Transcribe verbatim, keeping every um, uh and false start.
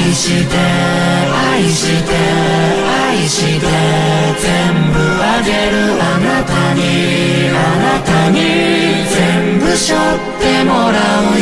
愛して愛して愛して全部あげるあなたにあなたに全部背負ってもらうよ